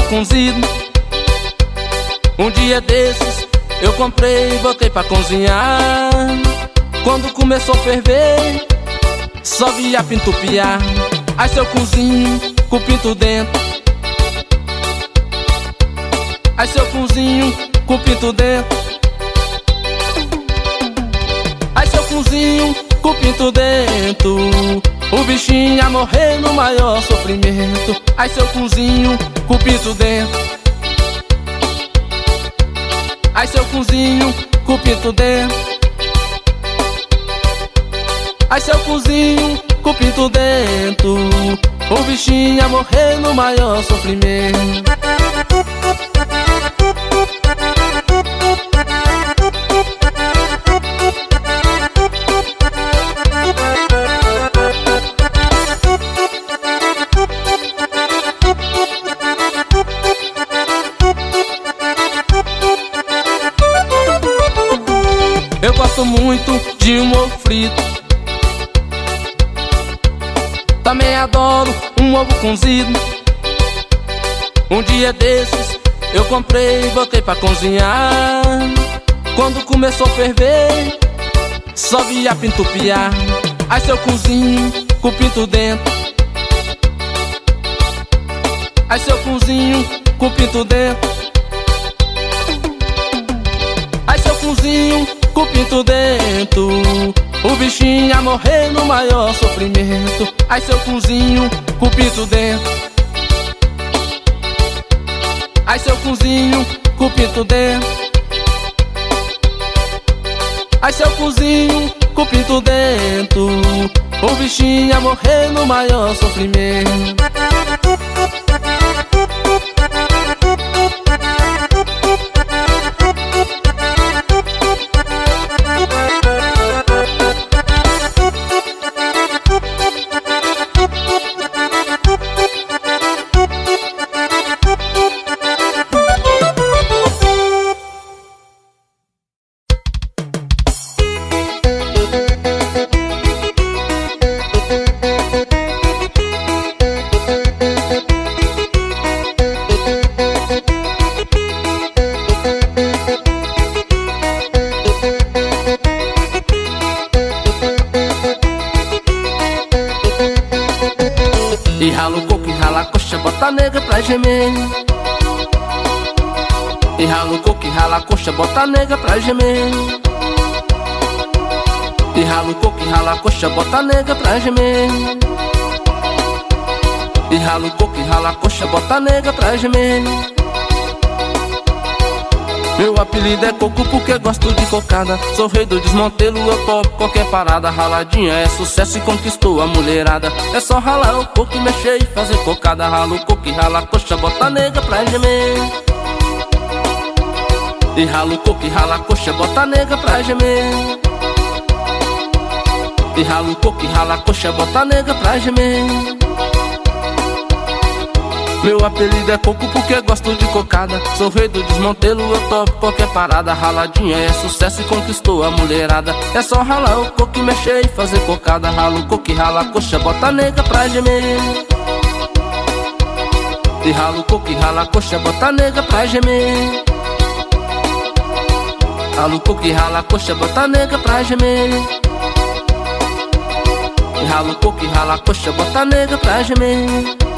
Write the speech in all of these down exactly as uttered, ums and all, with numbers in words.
cozido. Um dia desses eu comprei e botei pra cozinhar. Quando começou a ferver, só via pinto piar. Aí seu cozinho com o pinto dentro. Aí seu cozinho com o pinto dentro. Aí seu cozinho com o pinto dentro. O bichinho ia morrer no maior sofrimento. Aí seu cozinho com o pinto dentro. Aí seu cozinho com o pinto dentro. Aí seu cozinho com o pinto dentro. O bichinho ia morrer no maior sofrimento. Eu gosto muito de um ovo frito. Também adoro um ovo cozido. Um dia desses eu comprei e botei pra cozinhar. Quando começou a ferver, só via pinto piar. Aí seu cozinho com o pinto dentro. Aí seu cozinho com o pinto dentro. Aí seu cozinho com o pinto dentro. O bichinho ia morrer no maior sofrimento. Aí seu cozinho com o pinto dentro. Aí seu cozinho com o pinto dentro. Aí seu cozinho com o pinto dentro. O bichinho ia morrer no maior sofrimento. E rala o coco e rala a coxa, bota a nega pra gemer. E rala o coco e rala a coxa, bota a nega pra gemer. E rala o coco e rala a coxa, bota a nega pra gemer. E rala o coco e rala a coxa, bota a nega pra gemer. Meu apelido é coco porque gosto de cocada. Sou rei do desmontelo, eu topo qualquer parada. Raladinha é sucesso e conquistou a mulherada. É só ralar o coco e mexer e fazer cocada. Rala o coco e rala a coxa, bota a nega pra gemer. E rala o coco e rala a coxa, bota a nega pra gemer. E rala o coco e rala a coxa, bota a nega pra gemer. Meu apelido é coco porque gosto de cocada. Sou rei do desmontelo, eu topo qualquer parada. Raladinha é sucesso e conquistou a mulherada. É só ralar o coco e mexer e fazer cocada. Rala o coco e rala a coxa, bota a nega pra gemer. E rala o coco e rala a coxa, bota a nega pra gemer. Rala o coco e rala a coxa, bota a nega pra gemer. E rala o coco e rala a coxa, bota a nega pra gemer.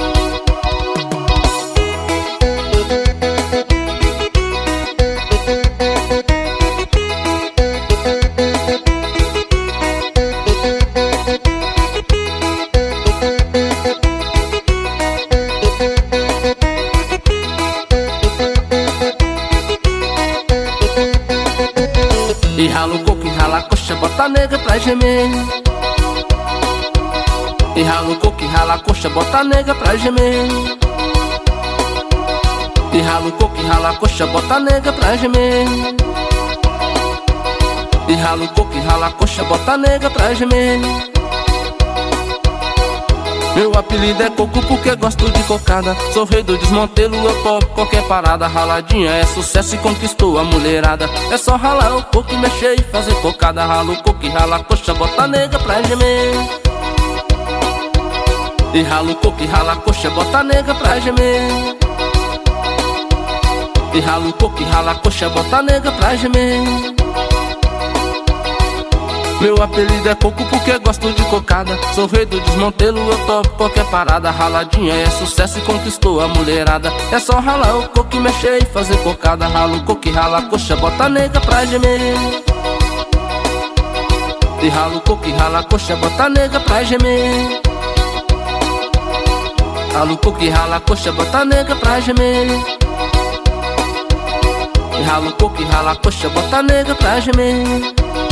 E rala o coco e rala a coxa, bota a nega pra gemer. E rala o coco e rala a coxa, bota a nega pra gemer. E rala o coco e rala a coxa, bota a nega pra gemer. E rala o coco e rala a coxa, bota a nega pra gemer. Meu apelido é coco porque gosto de cocada. Sou rei do desmontelo, eu topo qualquer parada. Raladinha é sucesso e conquistou a mulherada. É só ralar o coco e mexer e fazer cocada. Rala o coco e rala a coxa, bota a nega pra gemer. E rala o coco e rala a coxa, bota a nega pra gemer. E rala o coco e rala a coxa, bota a nega pra gemer. Meu apelido é coco porque gosto de cocada. Sou rei do desmontelo, eu topo qualquer parada. Raladinha é sucesso e conquistou a mulherada. É só ralar o coco e mexer e fazer cocada. Rala o coco e rala a coxa, bota a nega pra gemer. E rala o coco e rala a coxa, bota a nega pra gemer. Rala o coco e rala a coxa, bota a nega pra gemer. E rala o coco e rala a coxa, bota a nega pra gemer.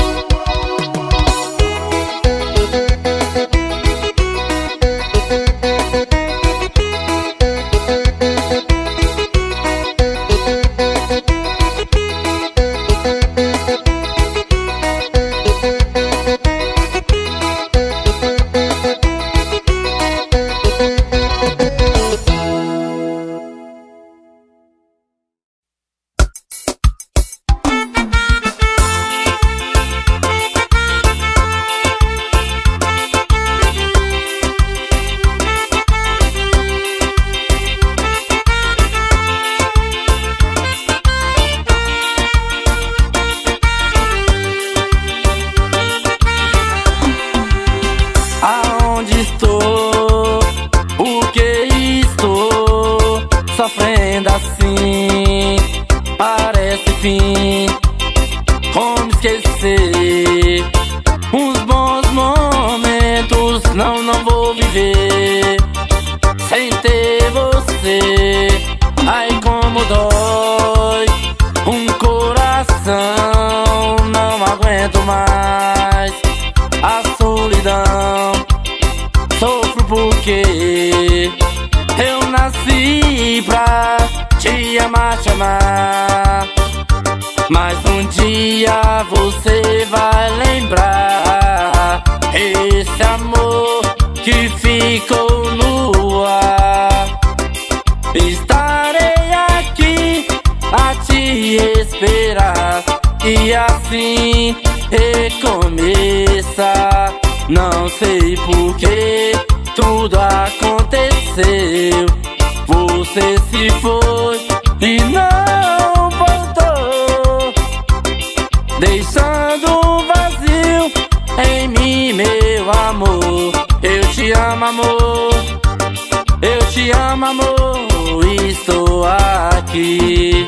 Sofrendo assim, parece fim. Como esquecer uns bons momentos? Não, não vou viver sem ter você. Ai, como dói um coração. Não aguento mais a solidão. Sofro porque eu nasci pra te amar, te amar. Mas um dia você vai lembrar esse amor que ficou no ar. Estarei aqui a te esperar e assim recomeçar. Não sei por que tudo aconteceu. Você se foi e não voltou, deixando um vazio em mim, meu amor. Eu te amo, amor. Eu te amo, amor. Estou aqui.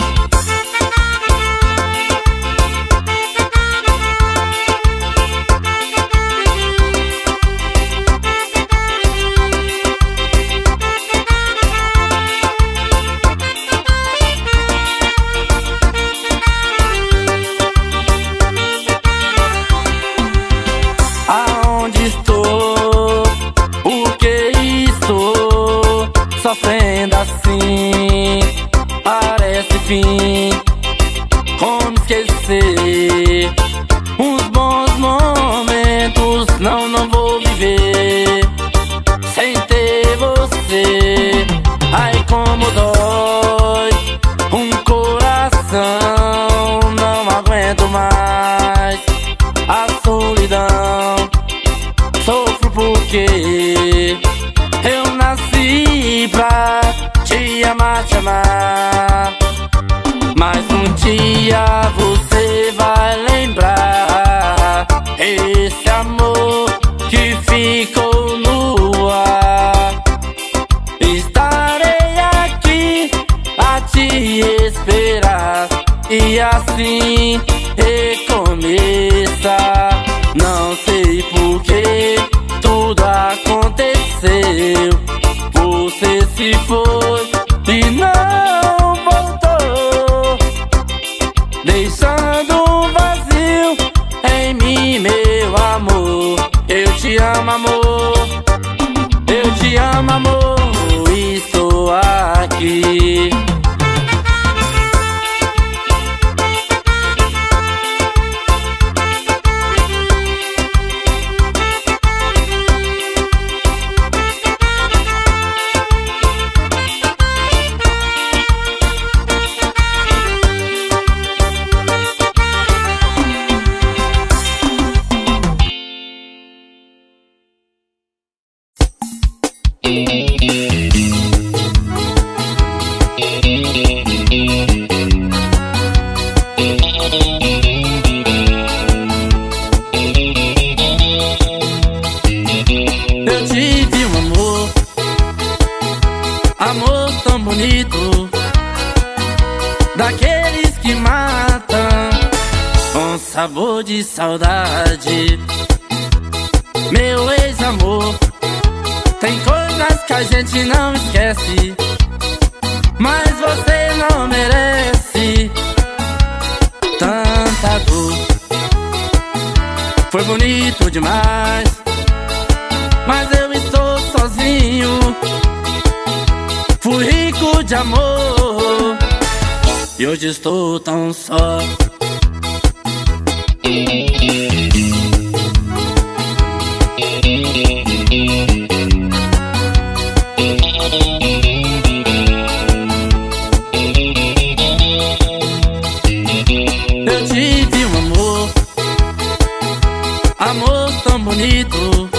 Sofrendo assim, parece fim. Como esquecer uns bons momentos? Não, não vou viver sem ter você. Ai, como dói um coração. Não aguento mais a solidão. Sofro porque eu nasci pra te amar, te amar. Mas um dia você vai lembrar esse amor que ficou no ar. Estarei aqui a te esperar e assim recomeçar. Não sei por que tudo aconteceu. Você se foi e não voltou, deixando um vazio em mim, meu amor. Eu te amo, amor. Eu te amo, amor. Estou aqui. daqueles que matam com sabor de saudade. Meu ex-amor, tem coisas que a gente não esquece, mas você não merece tanta dor. Foi bonito demais, mas eu estou sozinho. Fui rico de amor e hoje estou tão só. Eu tive um amor, amor tão bonito,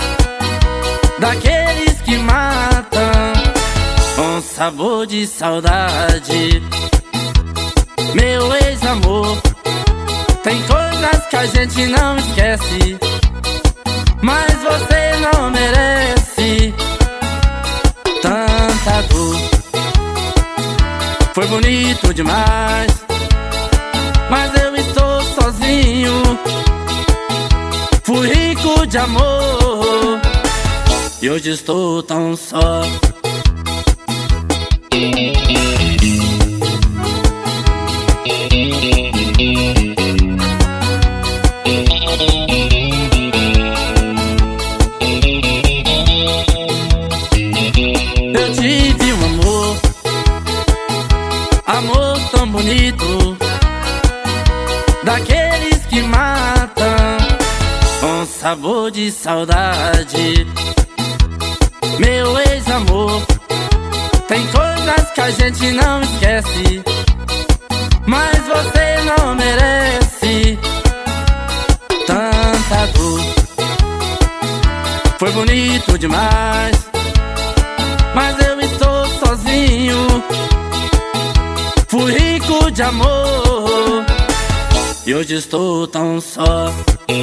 daqueles que matam com sabor de saudade. Meu ex-amor, tem coisas que a gente não esquece, mas você não merece tanta dor. Foi bonito demais, mas eu estou sozinho. Fui rico de amor e hoje estou tão só. Eu tive um amor, amor tão bonito, daqueles que matam com sabor de saudade. Meu ex-amor, tem coisas que a gente não esquece, mas você não merece tanta dor. Foi bonito demais, mas eu estou sozinho. Fui rico de amor e hoje estou tão só.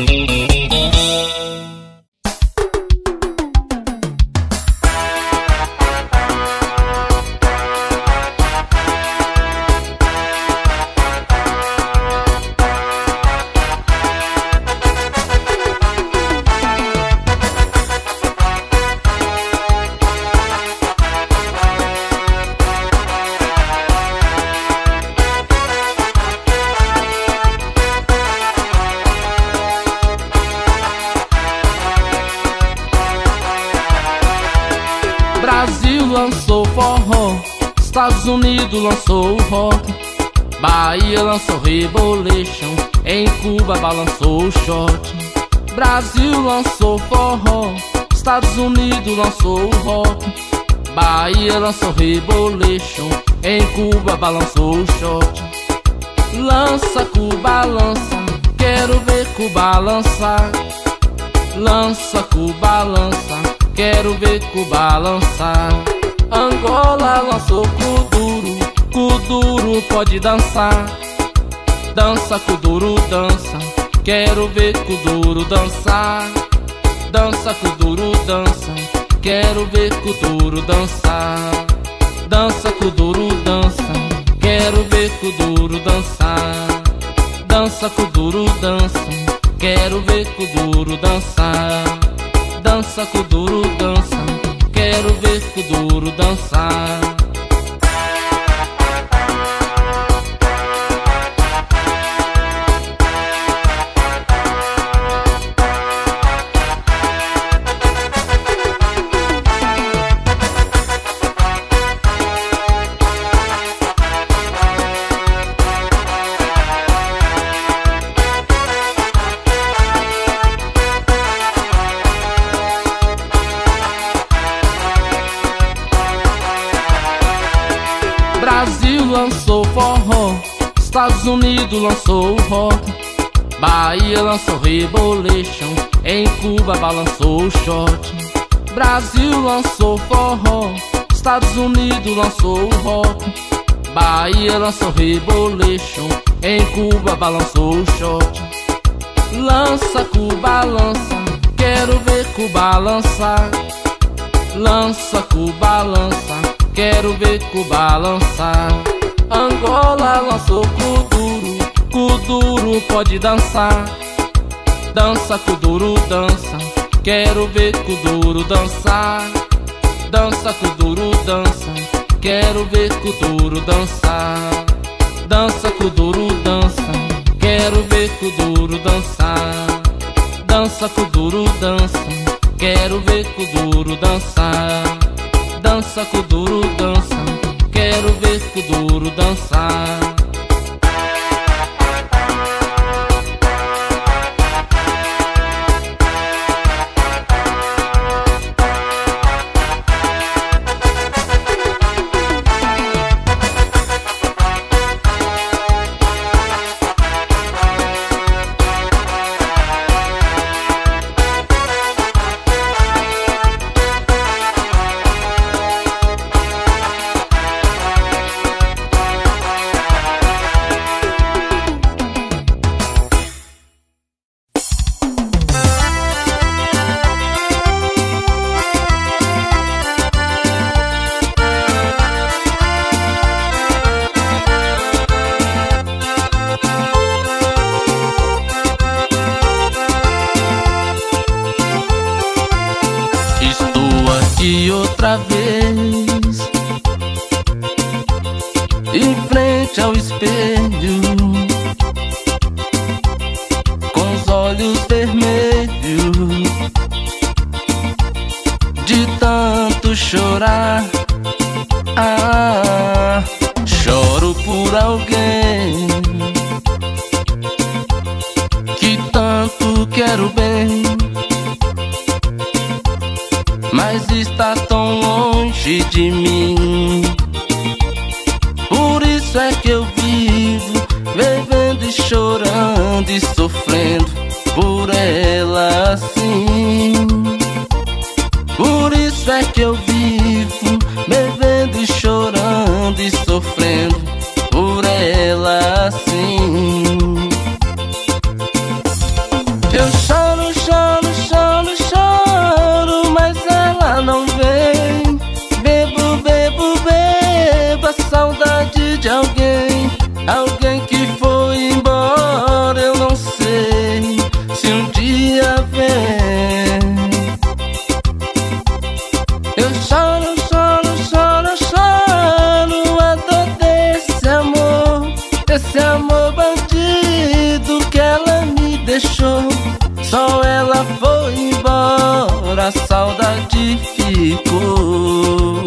Brasil lançou forró, Estados Unidos lançou o rock, Bahia lançou Rebolation, em Cuba balançou o shot. Brasil lançou forró, Estados Unidos lançou o rock, Bahia lançou Rebolation, em Cuba balançou o shot. Lança Cuba, lança, quero ver Cuba lançar. Lança Cuba, lança, quero ver Cuba lançar. Angola lançou Kuduro, Kuduro pode dançar. Dança Kuduro, dança, quero ver Kuduro dançar. Dança Kuduro, dança, quero ver Kuduro dançar. Dança Kuduro, dança, quero ver Kuduro dançar. Dança Kuduro, dança, quero ver Kuduro dançar. Dança Kuduro, dança, quero ver Kuduro dançar. Brasil lançou forró, Estados Unidos lançou o rock, Bahia lançou Rebolation, em Cuba balançou o shot. Brasil lançou forró, Estados Unidos lançou o rock, Bahia lançou Rebolation, em Cuba balançou o shot. Lança Cuba, lança, quero ver Cuba lançar. Lança Cuba, lança, quero ver Cuba lançar. Angola lançou Kuduro, Kuduro pode dançar. Dança Kuduro, dança, quero ver Kuduro dançar. Dança Kuduro, dança, quero ver Kuduro dançar. Dança Kuduro, dança, quero ver Kuduro dançar. Dança Kuduro, dança, quero ver Kuduro dançar. Dança Kuduro, dança, quero ver Kuduro dançar. E outra vez, em frente ao espelho, com os olhos vermelhos, de tanto chorar. Ah, choro por alguém que tanto quero bem, mas está tão longe de mim. Por isso é que eu vivo bebendo e chorando e sofrendo por ela assim. Por isso é que eu vivo bebendo e chorando e sofrendo por ela assim. Eu choro, choro, choro, choro, mas ela não vem. Bebo, bebo, bebo a saudade de alguém. Alguém que foi embora, eu não sei se um dia vem. Eu choro, choro, choro, choro a dor desse amor, esse amor bandido que ela me deixou. Só ela foi embora, a saudade ficou.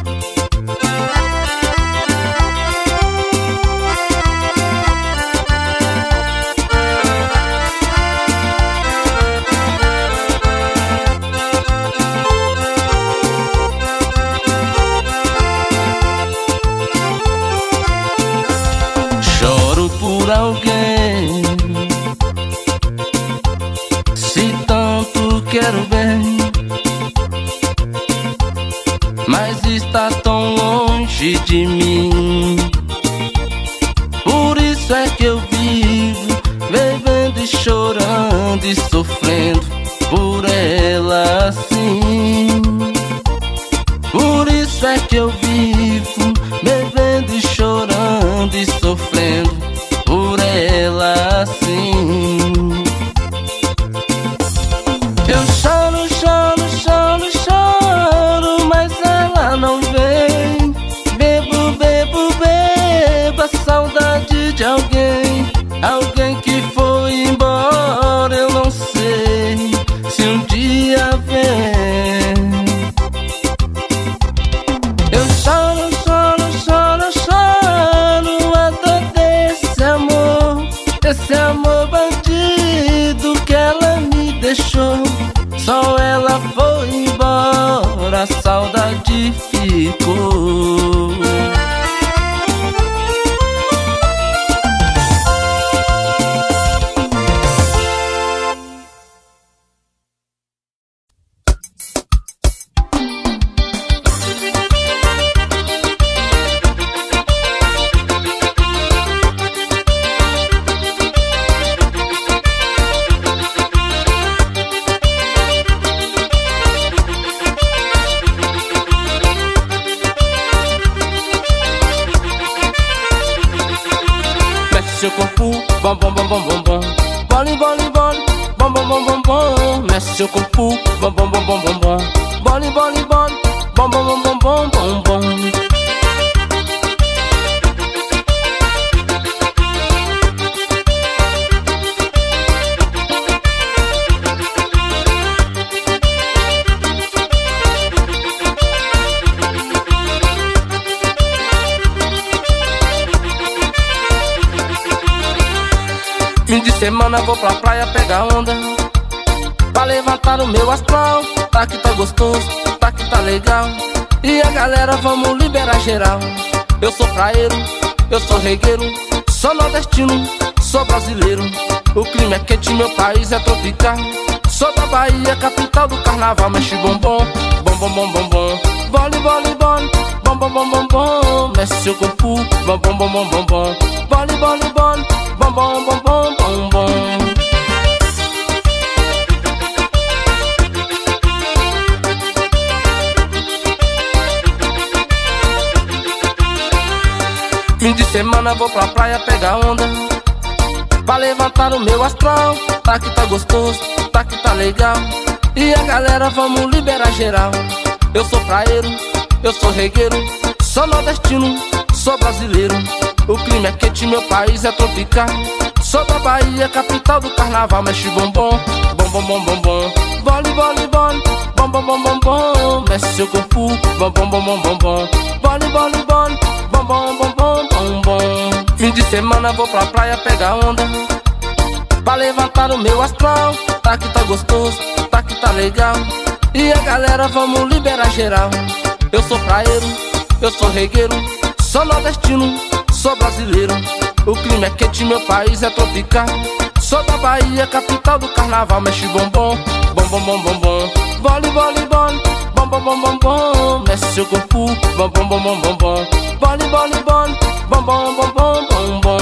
Choro por alguém, se tanto quero bem, mas está tão longe de mim. Por isso é que eu vivo bebendo e chorando e sofrendo por ela assim. Por isso é que eu vivo bebendo e chorando e sofrendo por ela assim. Eu choro, choro, choro, choro, mas ela não vem. Bebo, bebo, bebo a saudade de alguém. Alguém que foi embora, eu não sei se um dia vem. Eu choro, choro, choro, choro a dor desse mexe seu corpo, bom bom bom bom bom bom. Bole, bole, bole, bom bom bom bom bom. Mexe seu corpo, bom bom bom bom bom bom. Bole, bole, bole, bom bom bom bom bom bom bom. Fim de semana vou pra praia pegar onda, pra levantar o meu astral. Tá que tá gostoso, tá que tá legal. E a galera vamos liberar geral. Eu sou praieiro, eu sou regueiro, sou nordestino, sou brasileiro. O clima é quente, meu país é tropical. Sou da Bahia, capital do carnaval. Mexe bombom, bom bom bom bom bom. Bole, bole, bole, bom bom bom bom bom. Mexe seu corpo, bom bom bom bom bom bom. Bole, bole, bole, bom bom bom bom bom bom. Fim de semana vou pra praia pegar onda, pra levantar o meu astral. Tá que tá gostoso, tá que tá legal. E a galera vamos liberar geral. Eu sou praieiro, eu sou regueiro, sou nordestino, sou brasileiro. O clima é quente, meu país é tropical. Sou da Bahia, capital do carnaval. Mexe bombom, bom bom bom bom bom. Bole, bole, bole, bom bom bom bom bom. Mexe seu corpo, bom bom bom bom bom bom. Bole, bole, bole, bom bom bom bom bom bom. Fim de semana vou pra praia pegar onda, pra levantar o meu astral. Tá que tá gostoso, tá que tá legal. E a galera vamos liberar geral. Eu sou praieiro, eu sou regueiro, sou nordestino, sou brasileiro. O clima é quente, meu país é tropical. Sou da Bahia, capital do carnaval. Mexe bombom, bom bom bom bom bom. Bole, bole, bole, bom bom bom bom bom. Mexe seu corpo, bom bom bom bom bom bom. Bole, bole, bole, bom bom bom bom bom bom.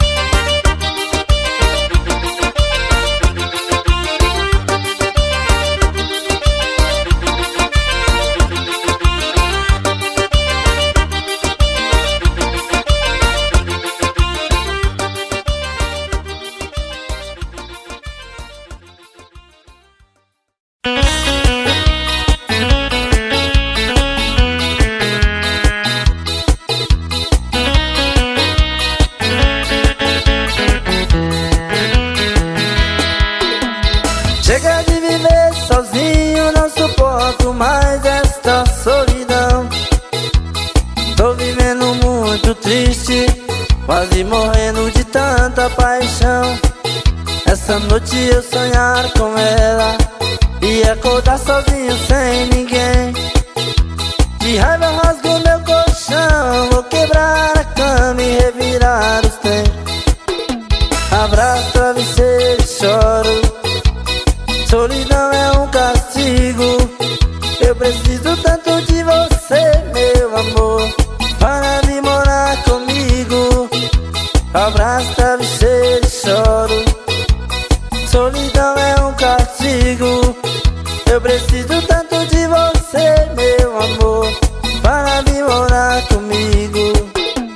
Chega de viver sozinho, não suporto mais esta solidão. Tô vivendo muito triste, quase morrendo de tanta paixão. Essa noite eu sonhar com ela e acordar sozinho sem ninguém. De raiva eu rasgo meu colchão, vou quebrar a cama e revirar os trem. Abraço, travesseiro e choro. Solidão é um castigo. Eu preciso tanto de você, meu amor, para vir morar comigo. Abraço, travesseiro e choro. Solidão é um castigo. Eu preciso tanto de você, meu amor, para vir morar comigo.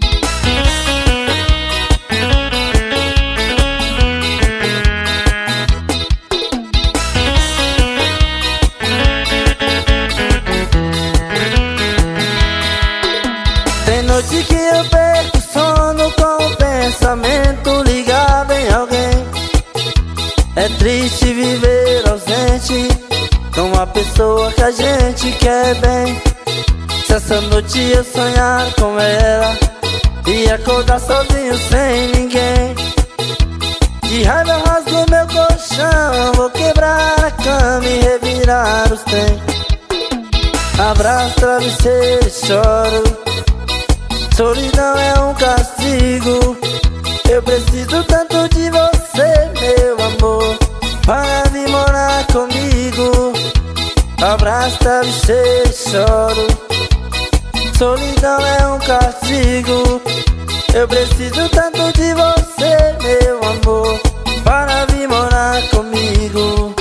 Tem noite que eu perco sono com o pensamento ligado em alguém. É triste viver ausente com uma pessoa que a gente quer bem. Se essa noite eu sonhar com ela e acordar sozinho sem ninguém. De raiva eu rasgo meu colchão, vou quebrar a cama e revirar os trem. Abraço, travesseiro e choro. Solidão é um castigo. Eu preciso tanto de você, meu amor, para vir morar comigo. Abraço, travesseiro e choro. Solidão é um castigo. Eu preciso tanto de você, meu amor, para vir morar comigo.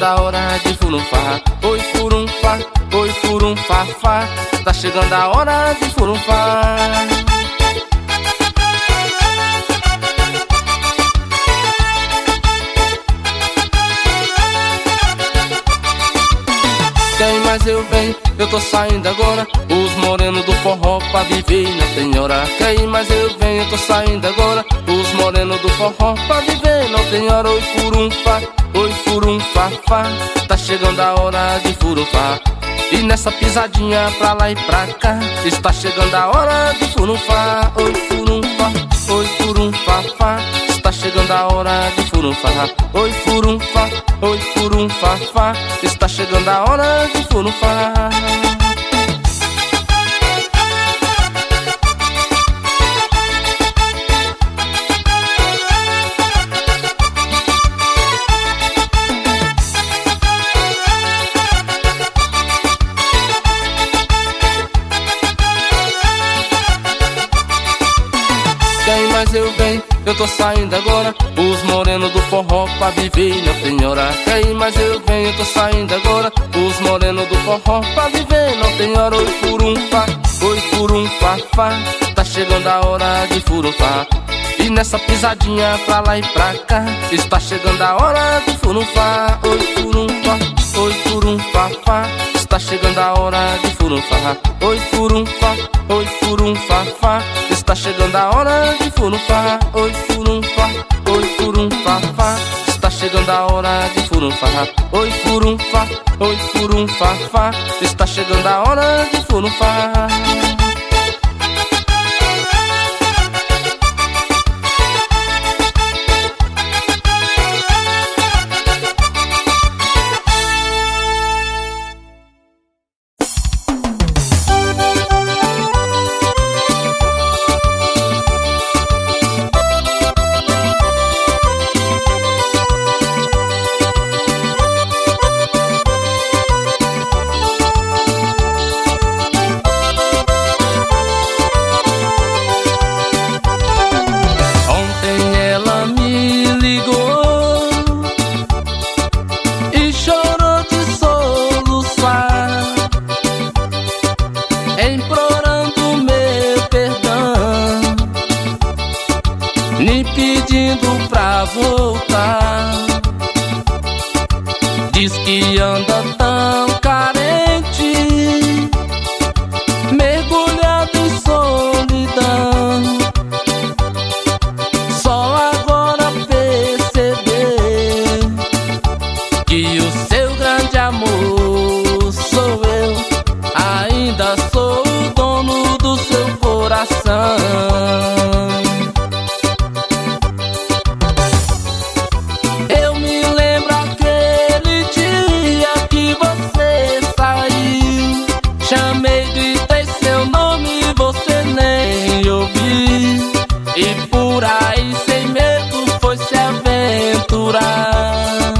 chegando a hora de furunfar. Oi furunfar, oi furunfafá. Tá chegando a hora de furunfar. Quem mais eu venho, eu tô saindo agora. Os morenos do forró pra viver não tem hora. Quem mais eu venho, eu tô saindo agora. Os morenos do forró pra viver não tem hora. Oi furunfá, oi furunfafá. Tá chegando a hora de furunfar. E nessa pisadinha pra lá e pra cá, está chegando a hora de furunfar. Oi furunfá, oi furunfafá. Está chegando a hora de furunfar. Oi furunfá, oi furunfafá. Está chegando a hora de furunfar. Eu venho, eu tô saindo agora. Os morenos do forró pra viver não tem hora. Quem mais eu venho, eu tô saindo agora. Os morenos do forró pra viver não tem hora. Oi furunfá, oi furunfafá. Tá chegando a hora de furunfar. E nessa pisadinha pra lá e pra cá, está chegando a hora de furunfar. Oi furunfá, oi furunfafá. Está chegando a hora de furunfar. Oi furunfá, oi furunfafá. Está chegando a hora de furunfar. Oi furunfá, oi furunfafá. Está chegando a hora de furunfar. Oi furunfá, oi furunfafá. Está chegando a hora de furunfar. Diz que anda tão carente, mergulhado em solidão. Só agora perceber que o seu grande amor sou eu. Ainda sou o dono do seu coração. E por aí sem medo foi se aventurar.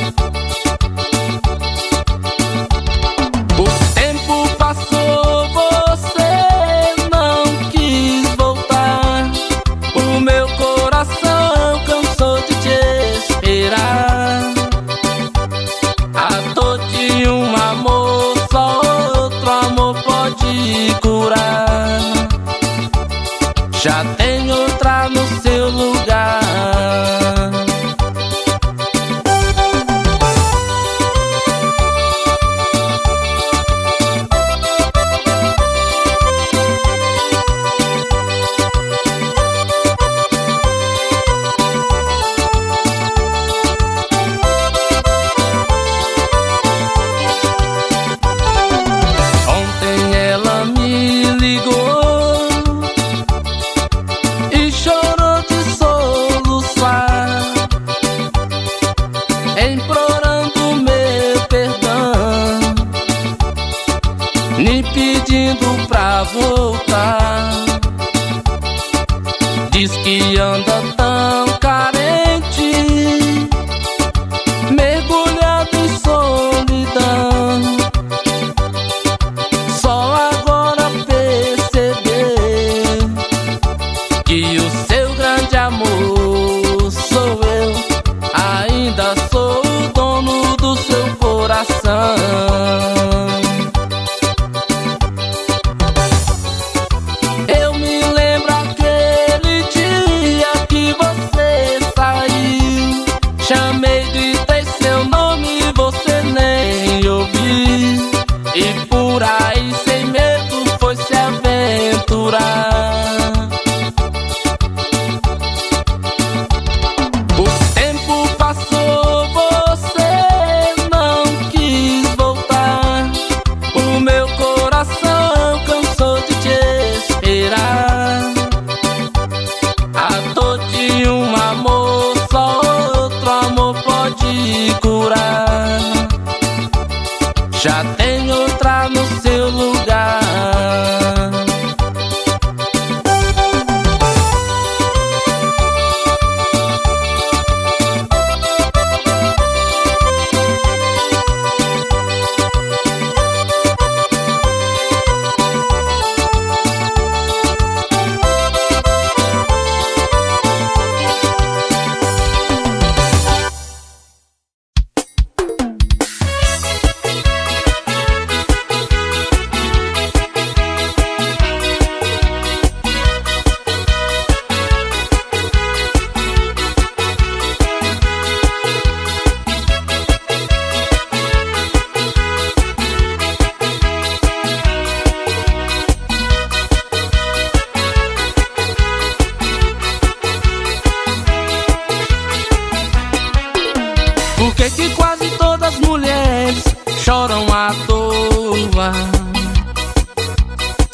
O tempo passou, você não quis voltar. O meu coração cansou de te esperar. A dor de um amor só outro amor pode curar. Já tem outra no seu lugar. Ontem ela me ligou e chorou de soluçar, implorando meu perdão, me pedindo pra voltar. Diz que anda tão carente, mergulhado em solidão. Só agora perceber que o seu grande amor sou eu. Ainda sou o dono do seu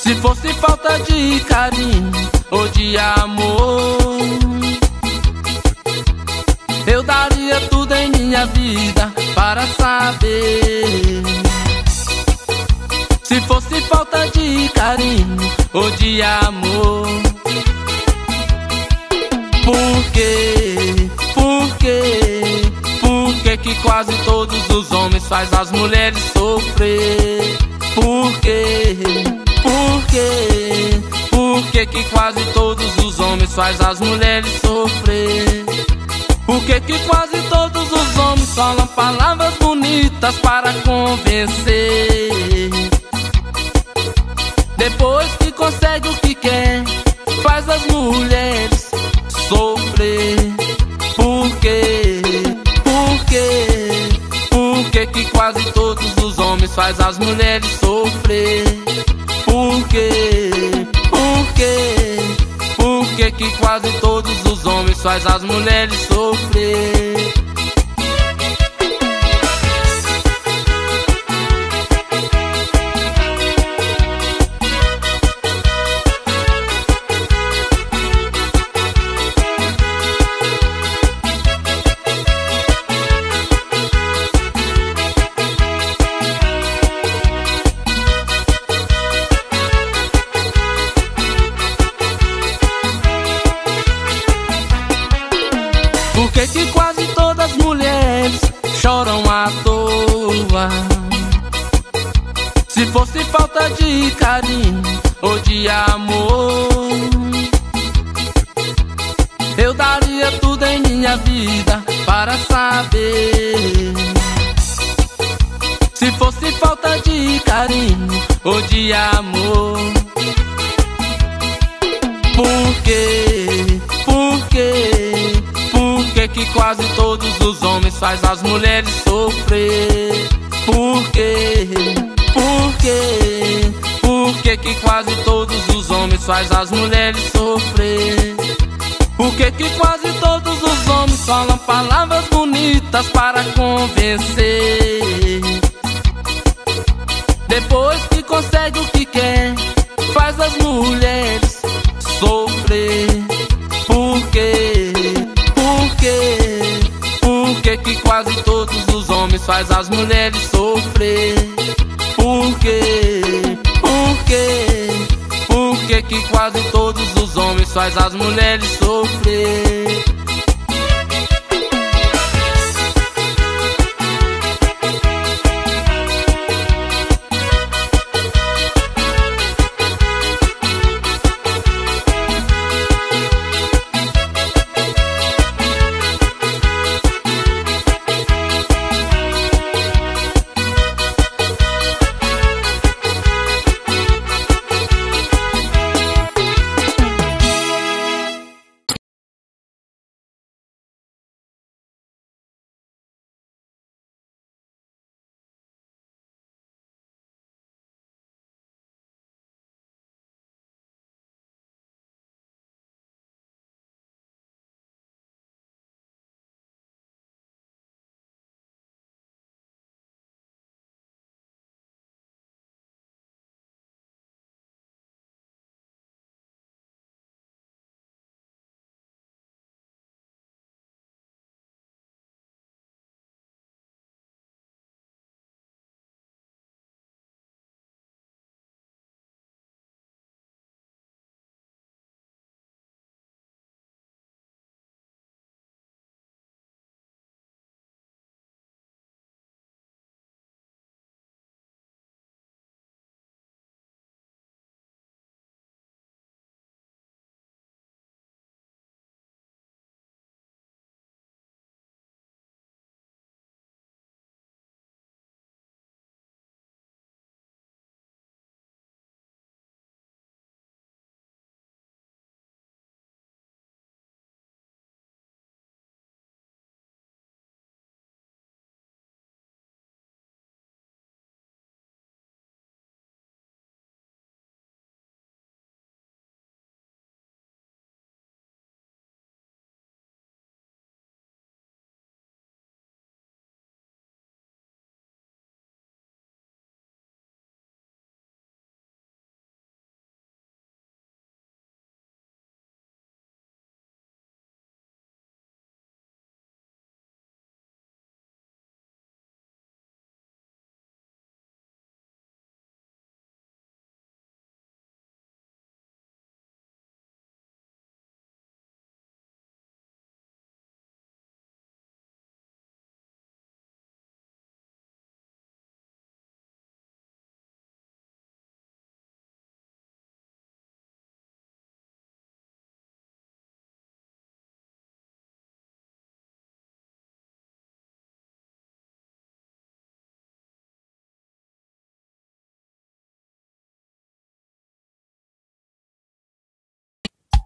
Se fosse falta de carinho ou de amor, eu daria tudo em minha vida para saber. Se fosse falta de carinho ou de amor, por quê? Por quê? Por que que quase todos os homens faz as mulheres sofrer? Por quê? Por quê? Por que que quase todos os homens faz as mulheres sofrer? Por que que quase todos os homens falam palavras bonitas para convencer? Depois que consegue o que quer, faz as mulheres sofrer. Por quê? Por quê? Por que que quase todos os homens faz as mulheres sofrer? Por quê? Por quê? Por que que quase todos os homens faz as mulheres sofrer? Por que que quase todas as mulheres choram à toa? Se fosse falta de carinho ou de amor, eu daria tudo em minha vida para saber. Se fosse falta de carinho ou de amor, por quê? Por quê? Por que que quase todos os homens faz as mulheres sofrer? Por quê? Por quê? Por que que quase todos os homens faz as mulheres sofrer? Por que que quase todos os homens falam palavras bonitas para convencer? Depois que consegue o que quer, faz as mulheres sofrer. Por quê? Por quê? Por que que quase todos os homens faz as mulheres sofrer? Por quê? Por quê? Por que que quase todos os homens faz as mulheres sofrer?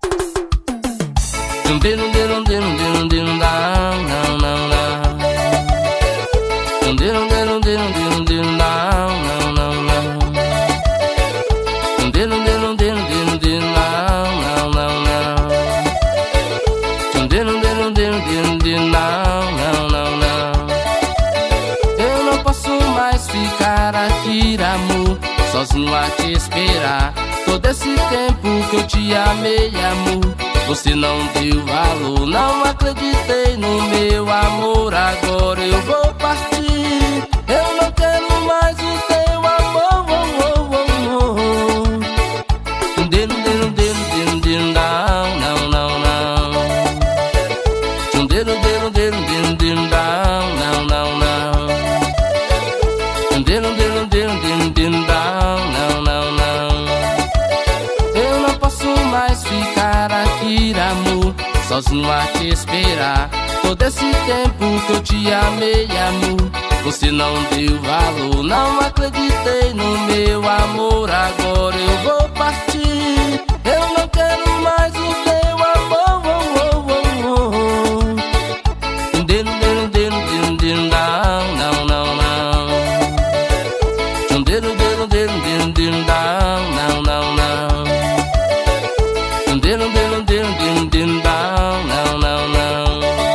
Dum dum dum dum dum dum down, down, down, down. Dum dum dum dum dum dum down, down, down, down. Dum dum dum dum dum dum down, down, down, down. Dum dum dum dum dum dum down, down, down, down. Eu não posso mais ficar aqui, amor, sozinho a te esperar. Todo esse tempo que eu te amei, amor, você não deu valor. Não acreditei no meu amor. Agora eu vou partir. Eu não quero mais o teu amor. Oh, oh, oh, oh. Delu, delu, delu, delu, delu, não, não, não, não. Delu, delu, delu, delu, delu, não, não, não, não. Delu, delu, delu, delu, delu, não, não, não. Eu não posso mais ficar aqui, amor, sozinho a te esperar. Todo esse tempo que eu te amei, amor, você não deu valor. Não acreditei no meu amor. Agora eu vou partir. Eu não quero mais o teu amor. Oh, oh, oh, oh. Delu, delu, delu, delu, delu, não, não, não, não. Delu, delu, delu, delu, delu, não, não, não, não. Delu, delu, delu, delu, delu, não, não, não, não.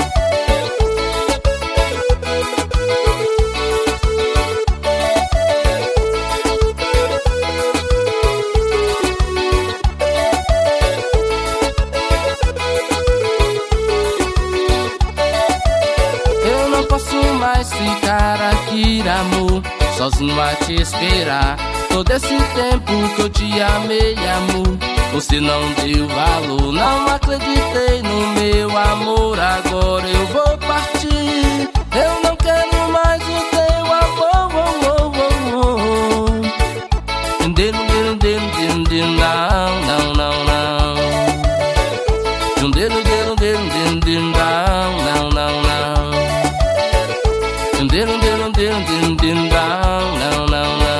Eu não posso mais ficar aqui, amor, sozinho a te esperar. Todo esse tempo que eu te amei, amor, você não deu valor. Não acreditei no meu amor. Agora eu vou partir. Eu não quero mais o teu amor. Oh, oh, oh, oh. Delu, delu, delu, delu, delu, não, não, não, não. Delu, delu, delu, delu, delu, não, não, não, não. Delu, delu, delu, delu, delu, não, não, não, não.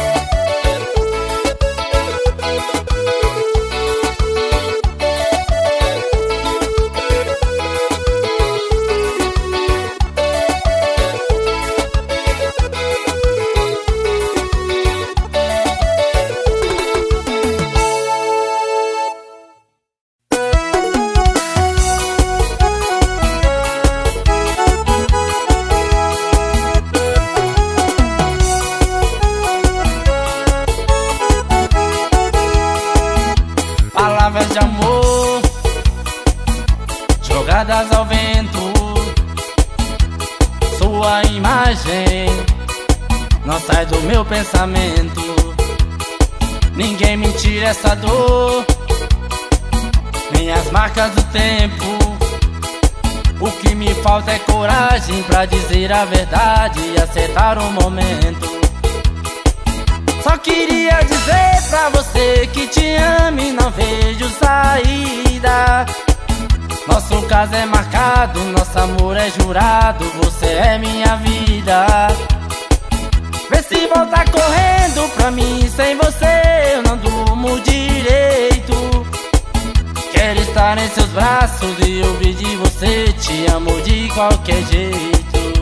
Palavras de amor jogadas ao vento. Sua imagem não sai do meu pensamento. Ninguém me tira essa dor, nem as marcas do tempo. O que me falta é coragem pra dizer a verdade e acertar o momento. Só queria dizer pra você que te amo e não vejo saída. Nosso caso é marcado, nosso amor é jurado. Você é minha vida. Vê se volta correndo pra mim. Sem você eu não durmo direito. Quero estar em seus braços e ouvir de você: te amo de qualquer jeito.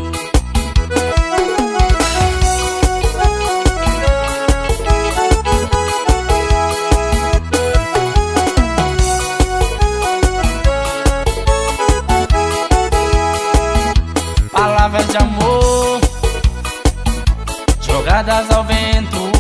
Palavras de amor jogadas ao vento.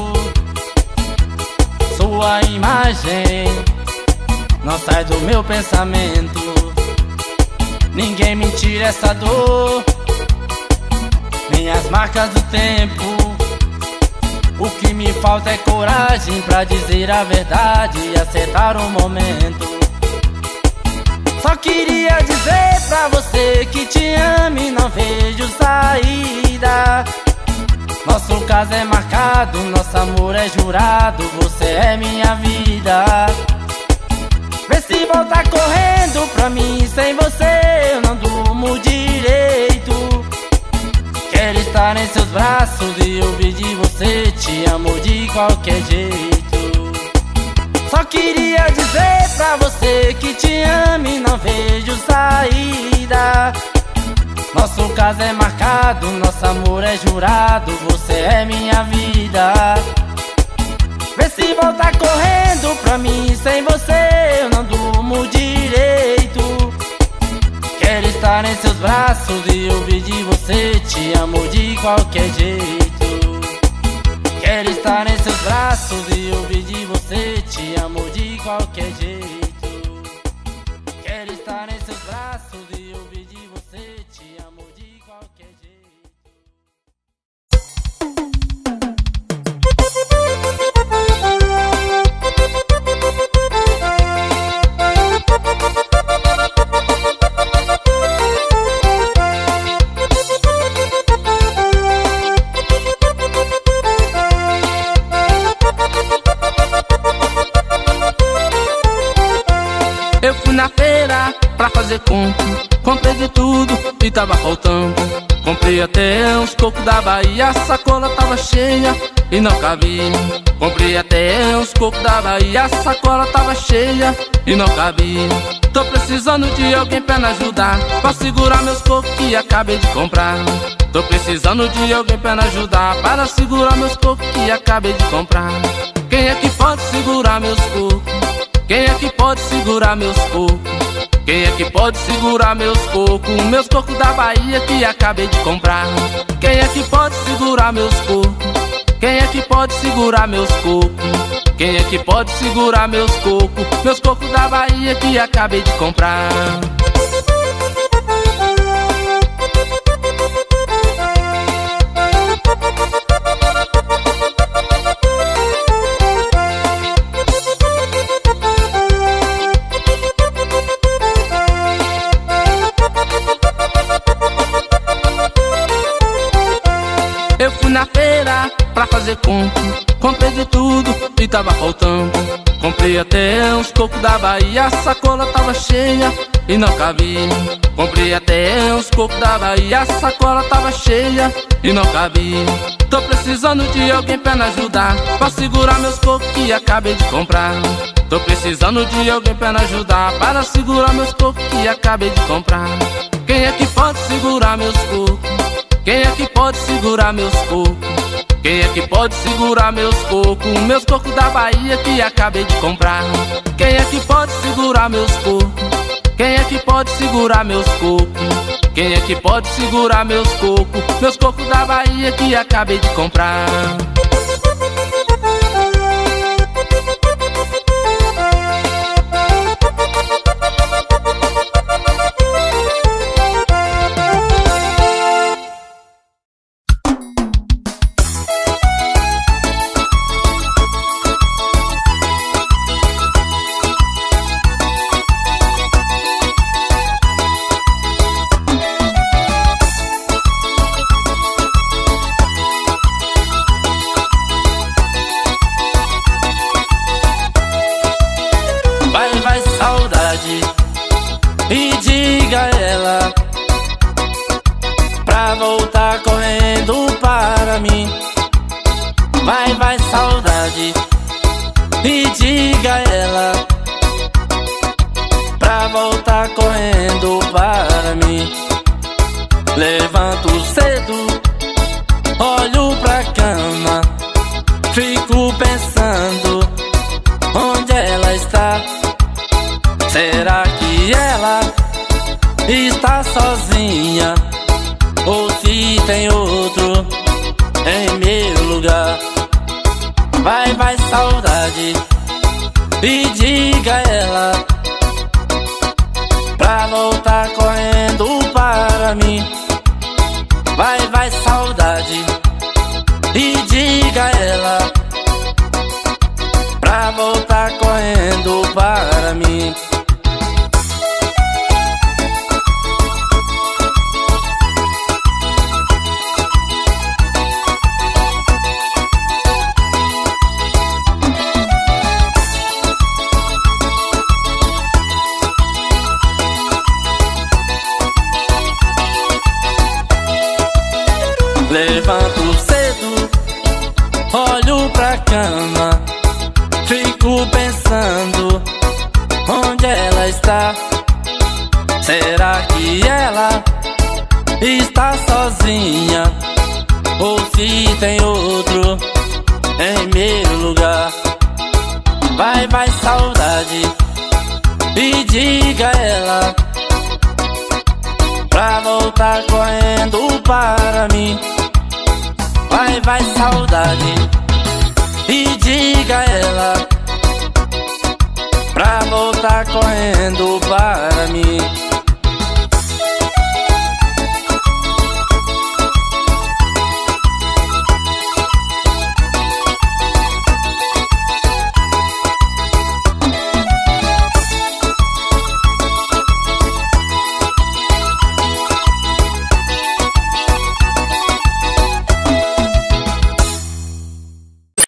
Sua imagem não sai do meu pensamento. Ninguém me tira essa dor, nem as marcas do tempo. O que me falta é coragem pra dizer a verdade e acertar o momento. Só queria dizer pra você que te amo e não vejo saída. Nosso caso é marcado, nosso amor é jurado. Você é minha vida. Vê se volta correndo pra mim. Sem você eu não durmo direito. Quero estar em seus braços e ouvir de você: te amo de qualquer jeito. Só queria dizer pra você que te ama e não vejo saída. Nosso caso é marcado, nosso amor é jurado, você é minha vida. Vê se volta correndo pra mim, sem você eu não durmo direito. Quero estar em seus braços e ouvir de você, te amo de qualquer jeito. Quero estar em seus braços e ouvir de você, te amo de qualquer jeito. Quero estar em seus braços e ouvir de você, te amo de qualquer jeito. Eu fui na feira pra fazer compra, comprei de tudo e tava faltando. Comprei até uns cocos da Bahia, a sacola tava cheia e não cabia. Comprei até uns cocos da Bahia, a sacola tava cheia e não cabia. Tô precisando de alguém pra me ajudar, pra segurar meus cocos que acabei de comprar. Tô precisando de alguém pra me ajudar, para segurar meus cocos que acabei de comprar. Quem é que pode segurar meus cocos? Quem é que pode segurar meus cocos? Quem é que pode segurar meus cocos? Meus cocos da Bahia que acabei de comprar. Quem é que pode segurar meus cocos? Quem é que pode segurar meus cocos? Quem é que pode segurar meus cocos? Meus cocos da Bahia que acabei de comprar. Eu fui na feira pra fazer compra, comprei de tudo e tava faltando. Comprei até uns cocos da Bahia, a sacola tava cheia e não cabia. Comprei até uns cocos da Bahia, a sacola tava cheia e não cabia. Tô precisando de alguém pra me ajudar, pra segurar meus cocos que acabei de comprar. Tô precisando de alguém pra me ajudar, para segurar meus cocos que acabei de comprar. Quem é que pode segurar meus cocos? Quem é que pode segurar meus cocos? Quem é que pode segurar meus cocos? Meus cocos da Bahia que acabei de comprar. Quem é que pode segurar meus cocos? Quem é que pode segurar meus cocos? Quem é que pode segurar meus cocos? Meus cocos da Bahia que acabei de comprar. E diga a ela pra voltar correndo para mim. Vai, vai saudade. E diga a ela pra voltar correndo para mim. Levanto cedo, olho pra cama, fico pensando onde ela está. Será que ela está sozinha ou se tem outro em meu lugar? Vai, vai saudade. E diga a ela pra voltar correndo para mim. Vai, vai saudade. E diga a ela pra voltar correndo para mim. Levanto cedo, olho pra cama, fico pensando onde ela está? Será que ela está sozinha? Ou se tem outro em meu lugar? Vai, vai, saudade, e diga a ela pra voltar correndo para mim. Vai, vai, saudade, e diga a ela pra voltar correndo para mim.